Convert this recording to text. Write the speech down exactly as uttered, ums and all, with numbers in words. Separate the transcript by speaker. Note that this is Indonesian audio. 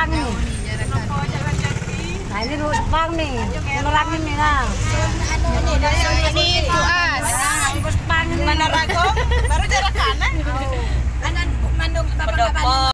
Speaker 1: depan nih. Nah ini depan nih, nerangin nih nah.
Speaker 2: Ini Tuas.
Speaker 1: Depan ini.
Speaker 2: Mana Rago? Baru jarak kanan. Kanan Mandung Bapak